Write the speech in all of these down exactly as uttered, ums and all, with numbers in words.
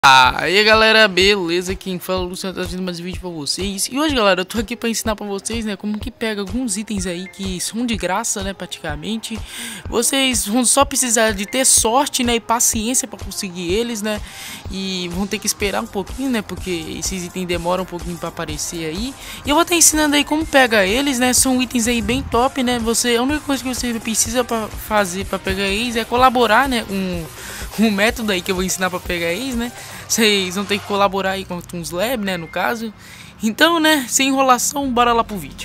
Ah, e aí galera, beleza? Quem fala é o Luciano, tá trazendo mais um vídeo pra vocês. E hoje galera, eu tô aqui pra ensinar pra vocês, né, como que pega alguns itens aí que são de graça, né, praticamente. Vocês vão só precisar de ter sorte, né, e paciência pra conseguir eles, né. E vão ter que esperar um pouquinho, né, porque esses itens demoram um pouquinho pra aparecer aí. E eu vou estar ensinando aí como pega eles, né, são itens aí bem top, né. Você, a única coisa que você precisa pra fazer pra pegar eles é colaborar, né, um... um método aí que eu vou ensinar pra pegar eles, né? Vocês vão ter que colaborar aí com o Toons Lab, né? No caso. Então, né? Sem enrolação, bora lá pro vídeo.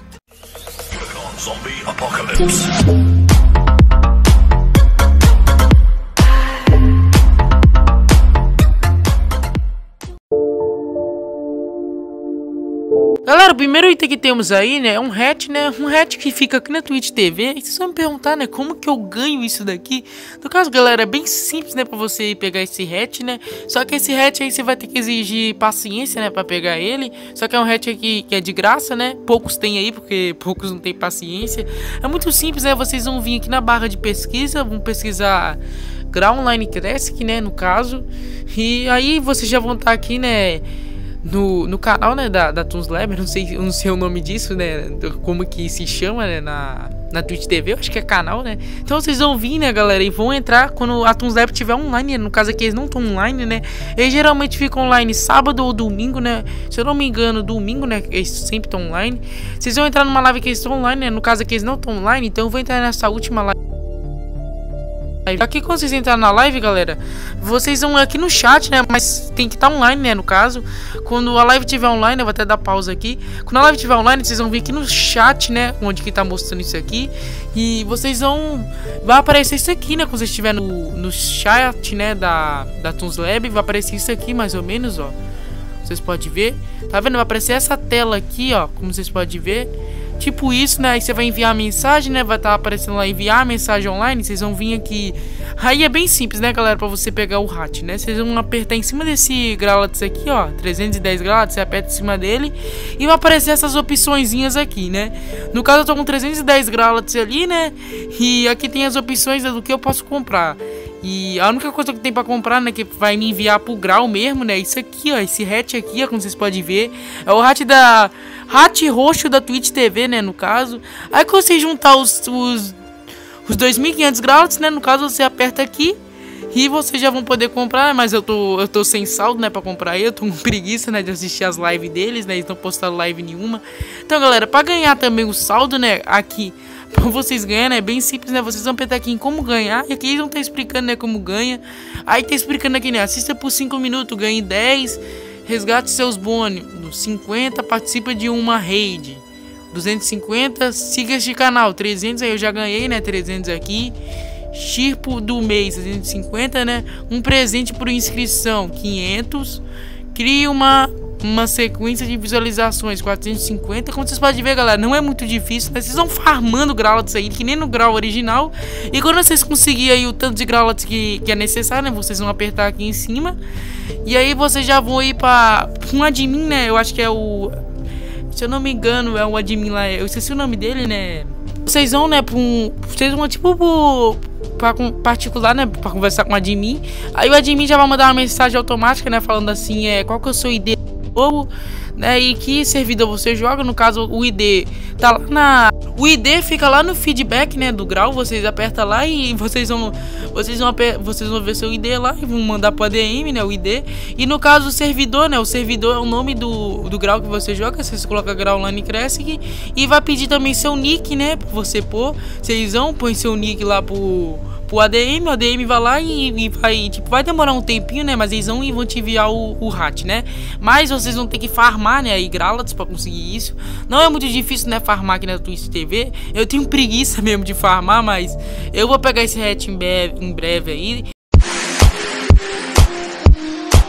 Zombie Apocalypse. Galera, o primeiro item que temos aí, né, é um hatch, né, um hatch que fica aqui na Twitch T V. E vocês vão me perguntar, né, como que eu ganho isso daqui? No caso, galera, é bem simples, né, pra você pegar esse hatch, né. Só que esse hatch aí você vai ter que exigir paciência, né, pra pegar ele. Só que é um hatch aqui que é de graça, né, poucos tem aí, porque poucos não tem paciência. É muito simples, né, vocês vão vir aqui na barra de pesquisa, vão pesquisar Grau Online Classic, né, no caso. E aí vocês já vão estar aqui, né, No, no canal, né, da, da Toons Lab. Eu não sei, eu não sei o nome disso, né, como que se chama, né, na, na Twitch T V, eu acho que é canal, né. Então vocês vão vir, né, galera, e vão entrar quando a Toons Lab estiver online, né? No caso aqui eles não estão online, né, eles geralmente ficam online sábado ou domingo, né, se eu não me engano, domingo, né, eles sempre estão online. Vocês vão entrar numa live que eles estão online, né, no caso aqui eles não estão online, então eu vou entrar nessa última live. Aqui quando vocês entrarem na live, galera, vocês vão aqui no chat, né, mas tem que estar online, né, no caso. Quando a live estiver online, eu vou até dar pausa aqui. Quando a live estiver online, vocês vão vir aqui no chat, né, onde que tá mostrando isso aqui. E vocês vão... vai aparecer isso aqui, né, quando vocês estiver no, no chat, né, da, da Toons Lab. Vai aparecer isso aqui, mais ou menos, ó. Vocês podem ver. Tá vendo? Vai aparecer essa tela aqui, ó, como vocês podem ver. Tipo isso, né? Aí você vai enviar a mensagem, né? Vai estar aparecendo lá enviar a mensagem online. Vocês vão vir aqui. Aí é bem simples, né, galera? Pra você pegar o hatch, né? Vocês vão apertar em cima desse Growlithe aqui, ó. trezentos e dez Growlithe. Você aperta em cima dele. E vai aparecer essas opçõezinhas aqui, né? No caso, eu tô com trezentos e dez Growlithe ali, né? E aqui tem as opções, né, do que eu posso comprar. E a única coisa que tem pra comprar, né, que vai me enviar pro grau mesmo, né, isso aqui, ó, esse hatch aqui, ó, como vocês podem ver, é o hatch da... hatch roxo da Twitch T V, né, no caso. Aí quando você juntar os, os, os dois mil e quinhentos Growlithe, né, no caso você aperta aqui e vocês já vão poder comprar, mas eu tô, eu tô sem saldo, né, pra comprar aí, eu tô com preguiça, né, de assistir as lives deles, né, eles não postaram live nenhuma. Então, galera, pra ganhar também o saldo, né, aqui... pra vocês ganharem, é bem simples, né? Vocês vão apertar aqui em como ganhar. E aqui eles vão estar explicando, né, como ganha. Aí tá explicando aqui, né? Assista por cinco minutos, ganhe dez. Resgate seus bônus cinquenta, participa de uma raid duzentos e cinquenta, siga este canal trezentos, aí eu já ganhei, né, trezentos aqui. Chirpo do mês trezentos e cinquenta, né? Um presente por inscrição quinhentos. Crie uma uma sequência de visualizações quatrocentos e cinquenta. Como vocês podem ver, galera, não é muito difícil, né? Vocês vão farmando Growlithe aí, que nem no grau original. E quando vocês conseguirem aí o tanto de Growlithe que, que é necessário, né, vocês vão apertar aqui em cima. E aí vocês já vão ir pra um admin, né? Eu acho que é o... se eu não me engano, é o admin lá. Eu esqueci o nome dele, né? Vocês vão, né, pra um... vocês vão, tipo, pro... pra particular, né, pra conversar com o admin. Aí o admin já vai mandar uma mensagem automática, né, falando assim, é... qual que é o seu I D, né, e que servidor você joga. No caso, o I D tá lá na... o I D fica lá no feedback, né, do grau. Vocês apertam lá e vocês vão vocês vão vocês vão ver seu I D lá e vão mandar pro A D M, né, o I D. E no caso o servidor, né, o servidor é o nome do, do grau que você joga. Vocês colocam Grau Online Classic e vai pedir também seu nick, né, pra você pôr. Vocês vão põe seu nick lá pro pro A D M, o A D M vai lá e, e vai, tipo, vai demorar um tempinho, né, mas eles vão e vão te enviar o, o hatch, né, mas vocês vão ter que farmar, né, aí Growlithe pra conseguir isso. Não é muito difícil, né, farmar aqui na Twitch T V, eu tenho preguiça mesmo de farmar, mas eu vou pegar esse hatch em breve, em breve aí.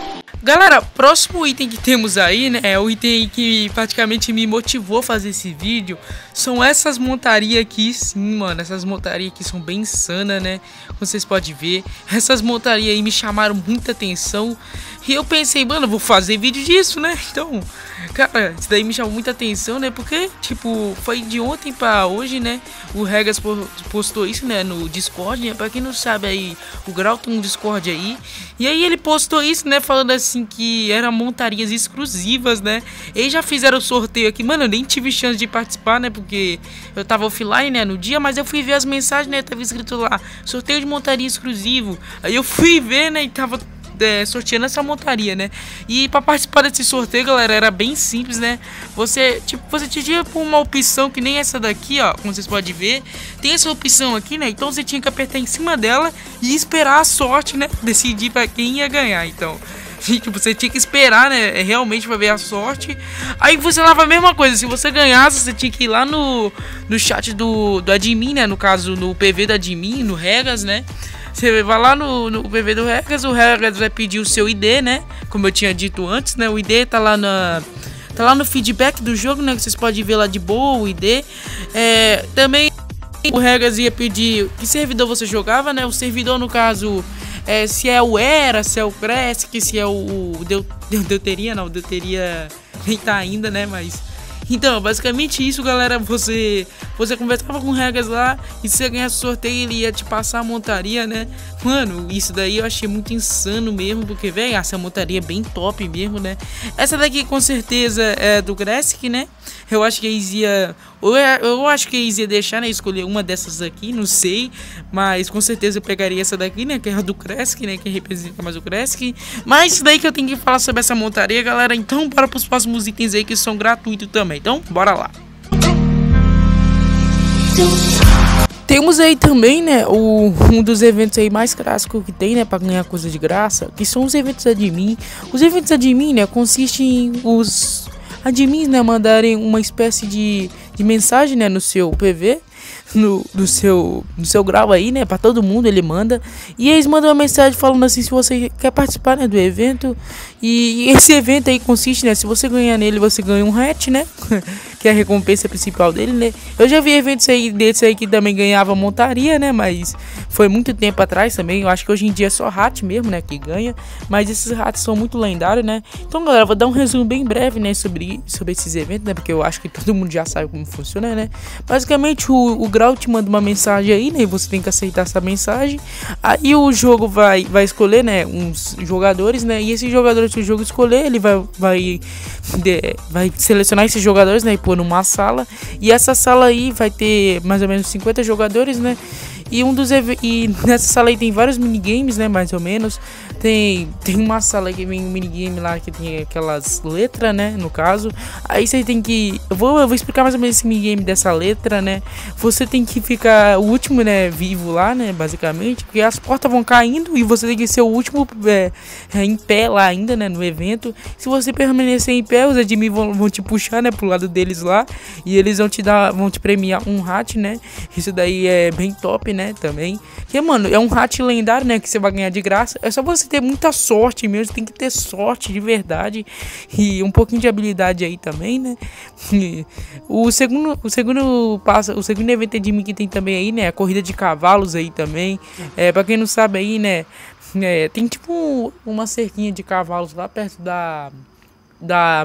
Galera, próximo item que temos aí, né, é o item que praticamente me motivou a fazer esse vídeo. São essas montarias aqui, sim, mano, essas montarias aqui são bem insanas, né, como vocês podem ver. Essas montarias aí me chamaram muita atenção e eu pensei, mano, eu vou fazer vídeo disso, né, então, cara, isso daí me chamou muita atenção, né, porque, tipo, foi de ontem pra hoje, né, o Regas postou isso, né, no Discord, né, pra quem não sabe aí, o Grau tem um Discord aí, e aí ele postou isso, né, falando assim que eram montarias exclusivas, né, eles já fizeram o sorteio aqui, mano, eu nem tive chance de participar, né, porque eu tava offline, né, no dia, mas eu fui ver as mensagens, né, tava escrito lá, sorteio de montaria exclusivo, aí eu fui ver, né, e tava É, sorteando essa montaria, né? E para participar desse sorteio, galera, era bem simples, né? Você, tipo, você tinha uma opção que nem essa daqui, ó, como vocês podem ver. Tem essa opção aqui, né? Então você tinha que apertar em cima dela e esperar a sorte, né? Decidir para quem ia ganhar. Então, tipo, você tinha que esperar, né? Realmente para ver a sorte. Aí funcionava a mesma coisa. Se você ganhasse, você tinha que ir lá no, no chat do, do admin, né? No caso, no P V do admin, no Regas, né? Você vai lá no, no P V do Regas, o Regas vai pedir o seu I D, né? Como eu tinha dito antes, né? O I D tá lá na... Tá lá no feedback do jogo, né? Que vocês podem ver lá de boa o I D. É, também o Regas ia pedir que servidor você jogava, né? O servidor, no caso, é, se é o Era, se é o Cresc, se é o, o Deu, Deu, Deuteria, não, Deuteria nem tá ainda, né? Mas... Então, basicamente isso, galera, você você conversava com o Regas lá e se você ganhasse o sorteio, ele ia te passar a montaria, né? Mano, isso daí eu achei muito insano mesmo, porque, velho, essa montaria é bem top mesmo, né? Essa daqui com certeza é do Cresc, né? Eu acho que eles ia... Eu, eu acho que eles ia deixar, né, escolher uma dessas aqui, não sei. Mas com certeza eu pegaria essa daqui, né, que é a do Cresc, né, que representa mais o Cresc. Mas isso daí que eu tenho que falar sobre essa montaria, galera. Então bora pros próximos itens aí que são gratuitos também. Então bora lá. Temos aí também, né, o, um dos eventos aí mais clássicos que tem, né, para ganhar coisa de graça, que são os eventos admin. Os eventos admin, né, consistem em os admins, né, mandarem uma espécie de, de mensagem, né, no seu P V, no, no, seu, no seu grau aí, né, para todo mundo ele manda, e eles mandam uma mensagem falando assim, se você quer participar, né, do evento, e, e esse evento aí consiste, né, se você ganhar nele, você ganha um hatch, né, que é a recompensa principal dele, né. Eu já vi eventos aí desse aí que também ganhava montaria, né, mas foi muito tempo atrás também. Eu acho que hoje em dia é só hat mesmo, né, que ganha, mas esses hats são muito lendários, né. Então, galera, vou dar um resumo bem breve, né, sobre, sobre esses eventos, né, porque eu acho que todo mundo já sabe como funciona, né. Basicamente, o, o Grau te manda uma mensagem aí, né, e você tem que aceitar essa mensagem. Aí o jogo vai, vai escolher, né, uns jogadores, né, e esses jogadores que o jogo escolher, ele vai, vai, de, vai selecionar esses jogadores, né, e pôr numa sala, e essa sala aí vai ter mais ou menos cinquenta jogadores, né. E um dos e nessa sala aí tem vários minigames, né, mais ou menos. Tem, tem uma sala que vem um minigame lá que tem aquelas letras, né, no caso. Aí você tem que... Eu vou, eu vou explicar mais ou menos esse minigame dessa letra, né. Você tem que ficar o último, né, vivo lá, né, basicamente. Porque as portas vão caindo e você tem que ser o último é, é, em pé lá ainda, né, no evento. Se você permanecer em pé, os admins vão, vão te puxar, né, pro lado deles lá. E eles vão te dar, vão te premiar um hat, né. Isso daí é bem top, né, também. Que, mano, é um hat lendário, né, que você vai ganhar de graça. É só você ter muita sorte mesmo, tem que ter sorte de verdade e um pouquinho de habilidade aí também, né. E o segundo, o segundo passa, o segundo evento de mim que tem também aí, né, a corrida de cavalos aí também. É, para quem não sabe aí, né, é, tem tipo uma cerquinha de cavalos lá perto da da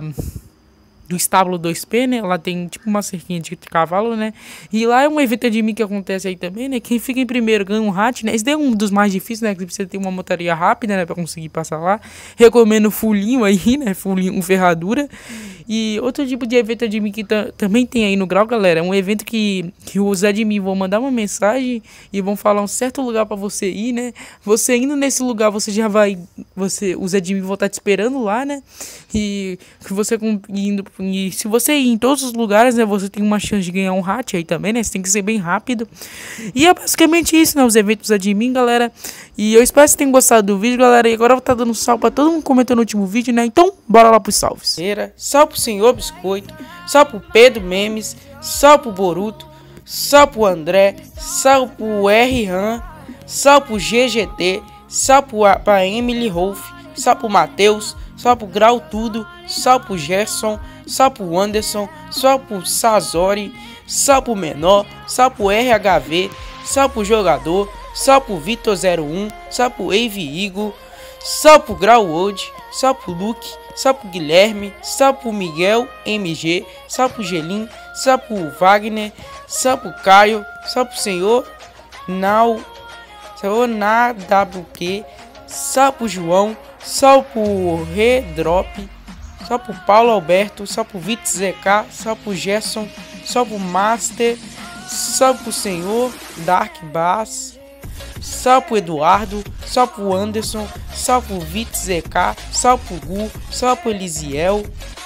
do estábulo dois P, né? Lá tem tipo uma cerquinha de cavalo, né? E lá é um evento de mim que acontece aí também, né? Quem fica em primeiro ganha um hat, né? Esse daí é um dos mais difíceis, né? Que precisa ter uma montaria rápida, né? Pra conseguir passar lá. Recomendo fulinho aí, né? Fulinho, um ferradura. E outro tipo de evento de mim que também tem aí no Grau, galera, é um evento que, que os admin vão mandar uma mensagem e vão falar um certo lugar pra você ir, né? Você indo nesse lugar, você já vai... Você, os admin vão estar te esperando lá, né? E que você indo... E se você ir em todos os lugares, né, você tem uma chance de ganhar um hat aí também, né? Você tem que ser bem rápido. E é basicamente isso, né? Os eventos admin, galera. E eu espero que vocês tenham gostado do vídeo, galera. E agora eu vou estar dando um salve pra todo mundo que comentou no último vídeo, né? Então, bora lá pros salves. Salve pro Senhor Biscoito, salve pro Pedro Memes, salve pro Boruto, salve pro André, salve pro R Ram, salve pro G G T, salve pra Emily Rolf, salve pro Matheus, salve pro Grau Tudo, salve pro Gerson, salve pro Anderson, salve pro Sazori, salve pro Menor, salve pro R H V, salve pro Jogador, salve pro Vitor zero um, salve pro Ave Eagle, salve pro Grau World, salve pro Luke, salve pro Guilherme, salve pro Miguel M G, salve pro Gelim, salve pro Wagner, salve pro Caio, salve pro Senhor Nau, Senhor Na W Q, salve pro João, salve pro Redrop, salve pro Paulo Alberto, salve pro Vitor Z K, salve pro Gerson, salve pro Master, salve pro Senhor Dark Bass, salve pro Eduardo, salve pro Anderson, salve pro Vitor Z K, salve pro Gu, salve pro Elisiel,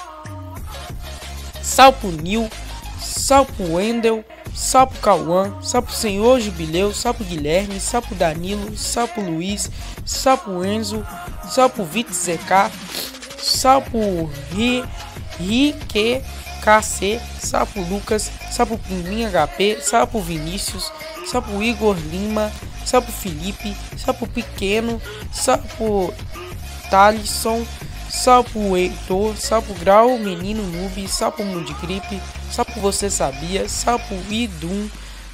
salve pro Nil, salve pro Wendel, salve pro Cauã, salve pro Senhor Jubileu, salve pro Guilherme, salve pro Danilo, salve pro Luiz, salve pro Enzo, salve pro Vitor Z K, salve pro Ri, Rique K C, salve pro Lucas, salve pro Pinguim H P, salve pro Vinícius, salve pro Igor Lima, salve pro Felipe, salve pro Pequeno, salve pro Thalisson, salve pro Heitor, salve pro Grau, Menino Noob, salve pro Mudgrip, salve pro Você Sabia, salve pro Idum,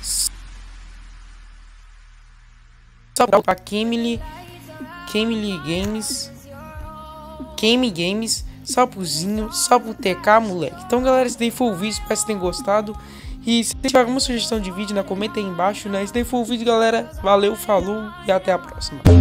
salve pra Kemily, Kemily Games, Kemi Games, salve pro Zinho, salve pro T K, moleque. Então, galera, esse daí foi o vídeo, espero que vocês tenham gostado. E se tiver alguma sugestão de vídeo, né, comenta aí embaixo, né? Esse daí foi o vídeo, galera. Valeu, falou e até a próxima.